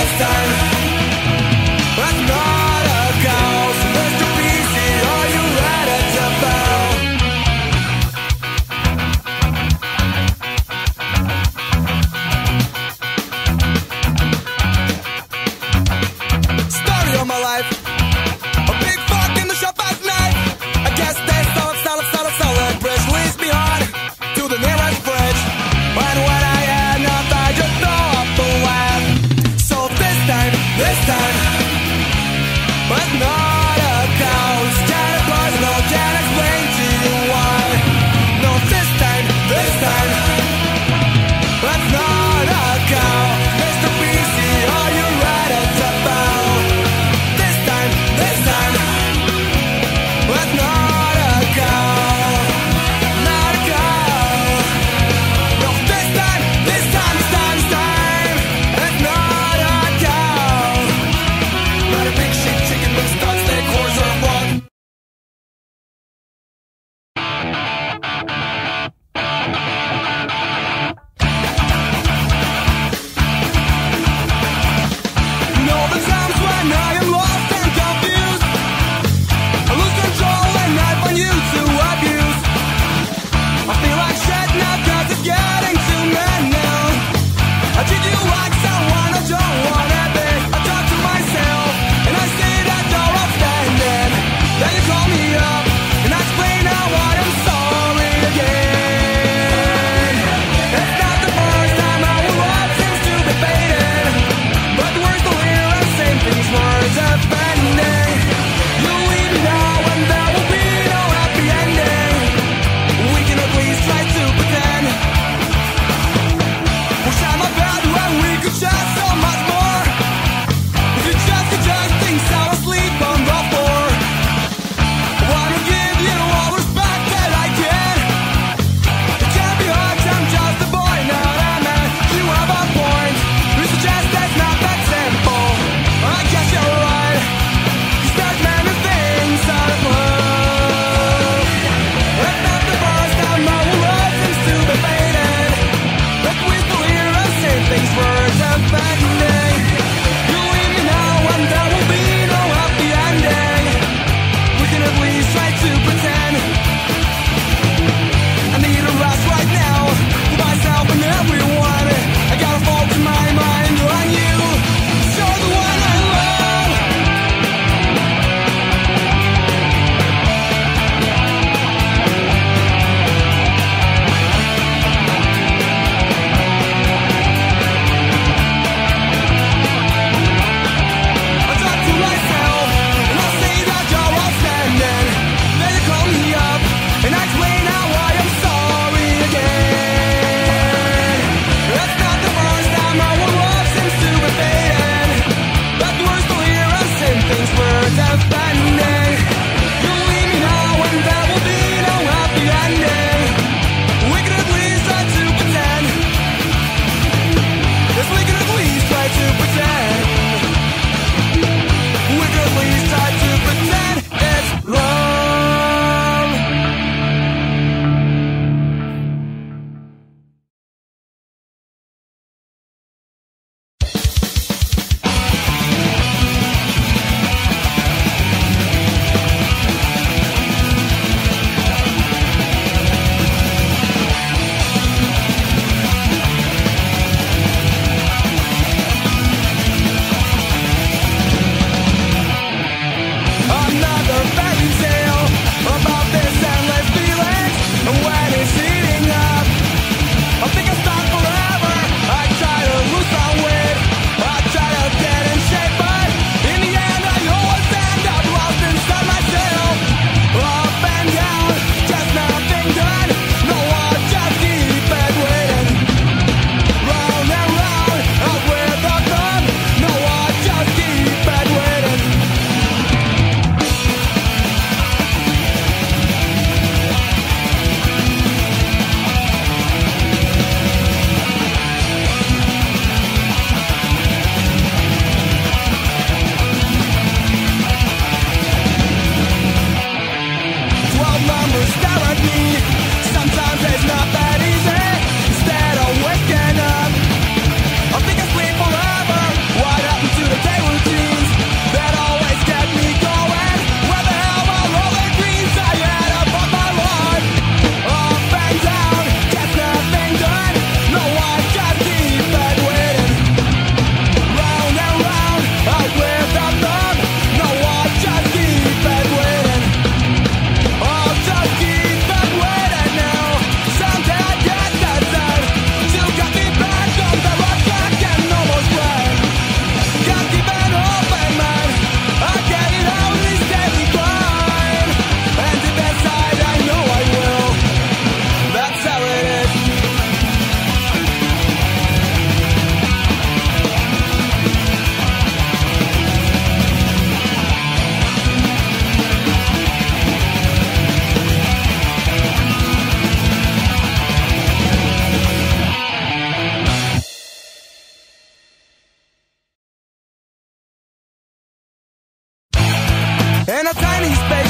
this time I'm not a ghost. Mr. Pieces, are you ready to bow? Story of my life. A big fuck in the shop at night. I guess they solid bridge leads me on to the nearest bridge. When I had enough, I just throw up the land. So this time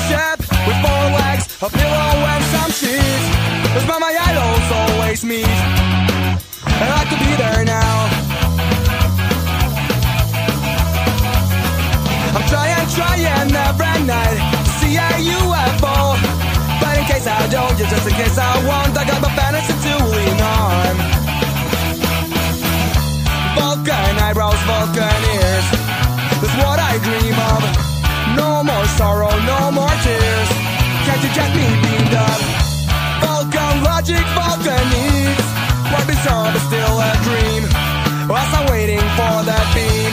spaceship with 4 legs, a pillow and some sheets. That's where my idols always meet. I'd like to be there now. I'm trying every night to see a UFO. But in case I don't, yeah, just in case I won't, I got my fantasy to lean on. Vulcan eyebrows, Vulcan ears, that's what I dream of. No more sorrow, no more tears. Can't you get me beamed up? Vulcan logic, Vulcan needs. What bizarre but still a dream. Whilst I'm waiting for that beam.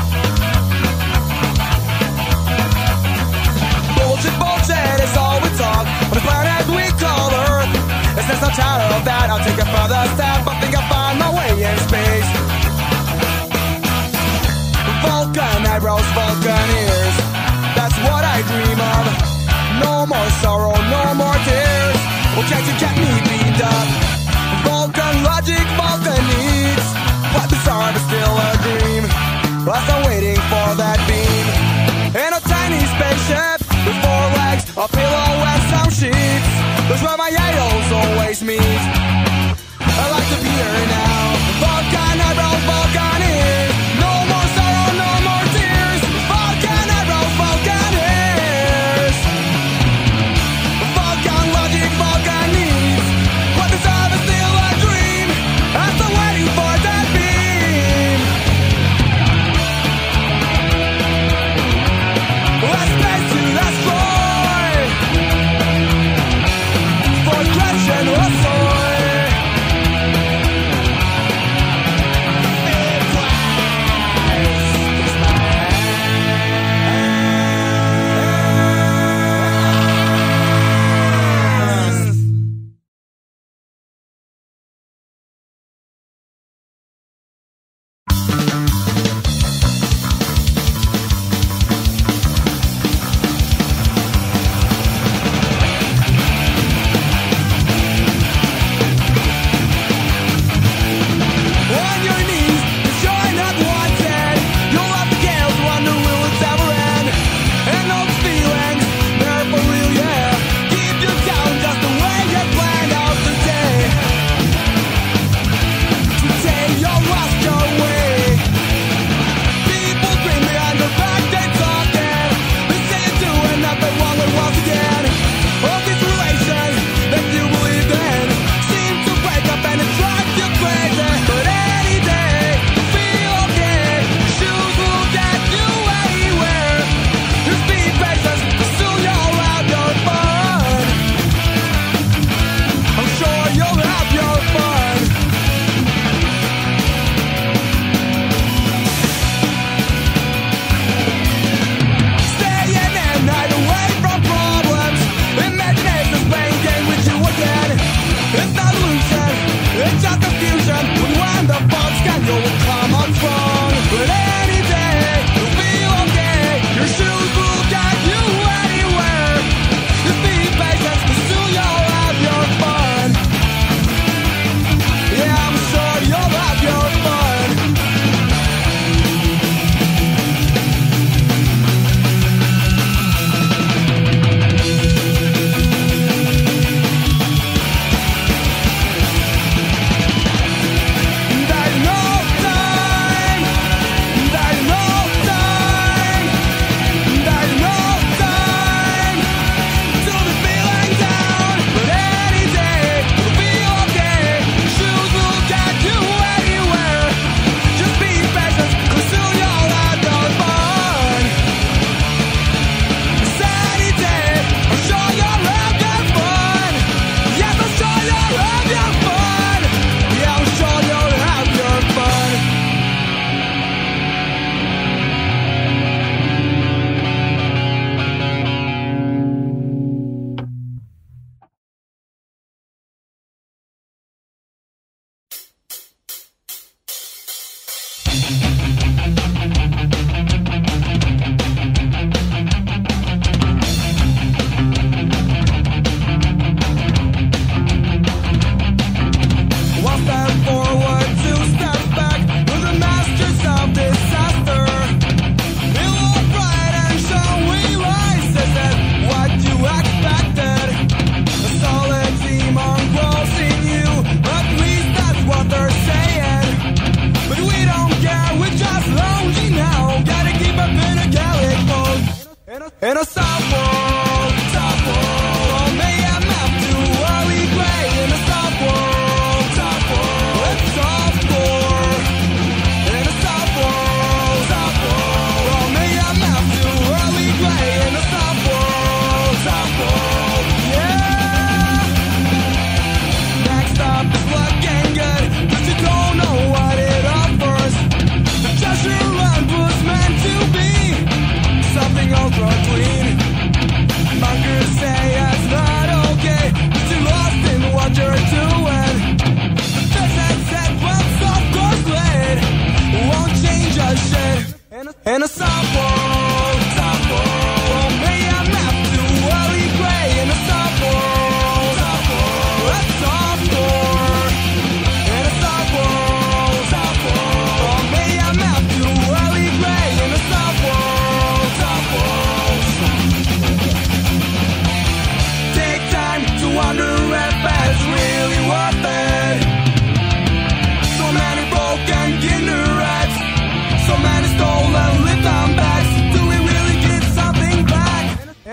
Bullshit is all we talk on the planet we call Earth. If there's no doubt of that, I'll take a further step. I think I'll find my way in space. Vulcan eyebrows, Vulcan ears, that's what I dream of. No more sorrow, no more tears. Well, can't you get me beamed up? Vulcan logic, Vulcan needs. What bizarre but still a dream. Whilst I'm waiting for that beam. In a tiny spaceship with 4 legs, a pillow and some sheets. That's where my idols always meet. I'd like to be here now. Vulcan eyebrows, Vulcan ears. No more sorrow, no more tears. Vulcan eyebrows, Vulcan ears. Vulcan logic, Vulcan needs. What deserve is still a dream. I'm still waiting for that beam. Let's space to destroy.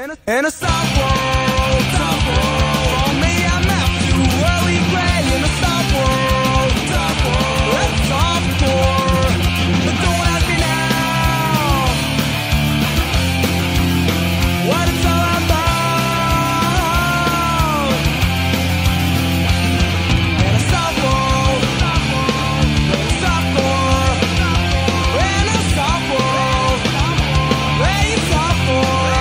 In a soft world, for me I'm not too early gray. In a soft world, it's softcore. But don't ask me now what it's all about. In a soft world, softcore. In a soft world, it's softcore.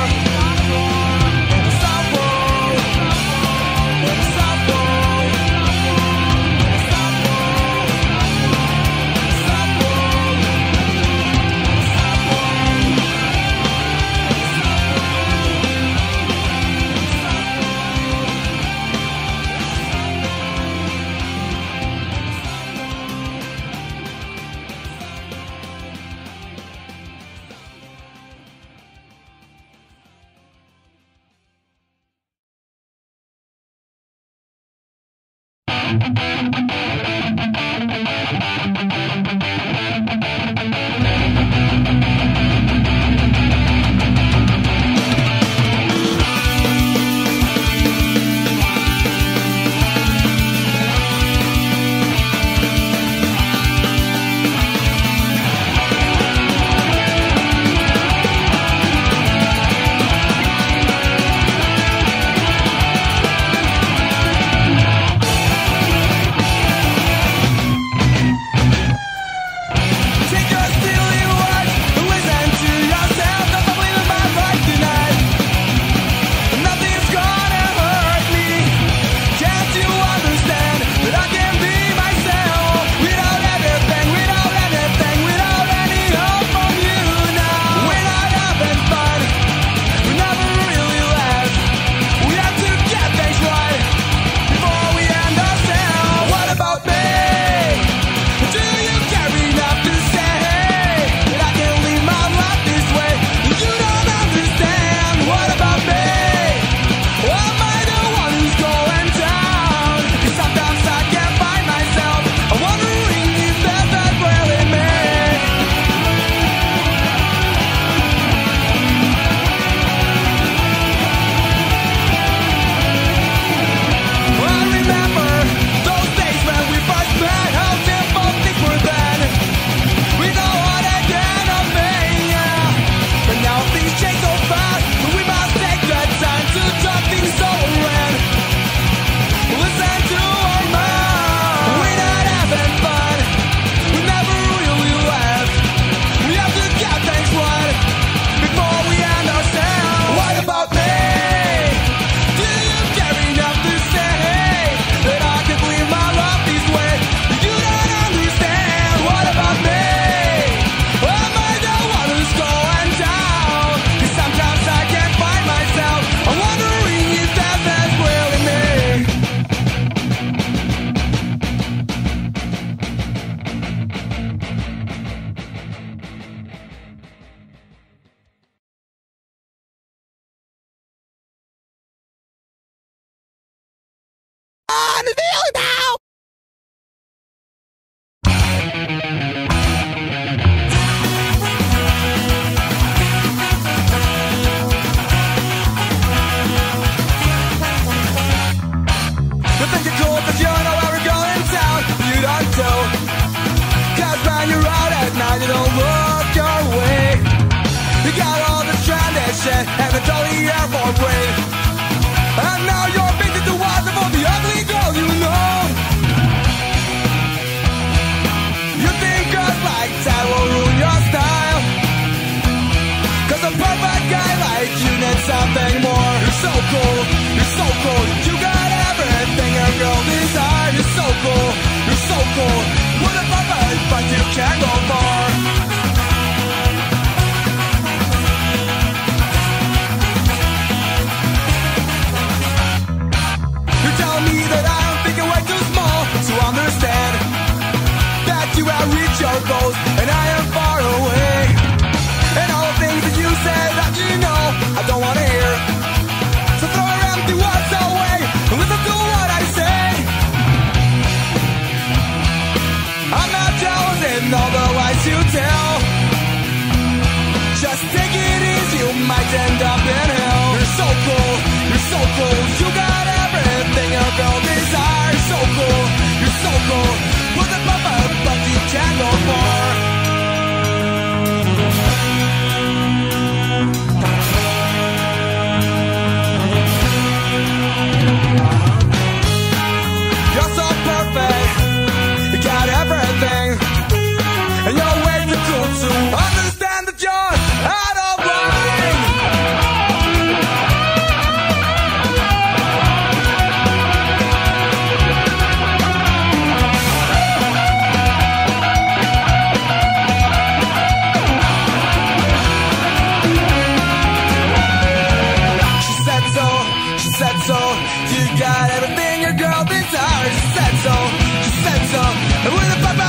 And the dolly airborne brain. And now you're addicted to watching for the ugly girl you know. You think girls like that will ruin your style, 'cause a perfect guy like you needs something more. You're so cool, you're so cool. You got everything a girl desires. You're so cool, you're so cool. What a perfect, but you can't go far. To understand that you outreach your goals and I am far away. And all the things that you say that you know I don't want to hear. So throw your empty words away and listen to what I say. I'm not jealous in all the lies you tell. Just take it easy, you might end up in hell. You're so said so. You got everything your girl desires. She said so. She said so. And with a papa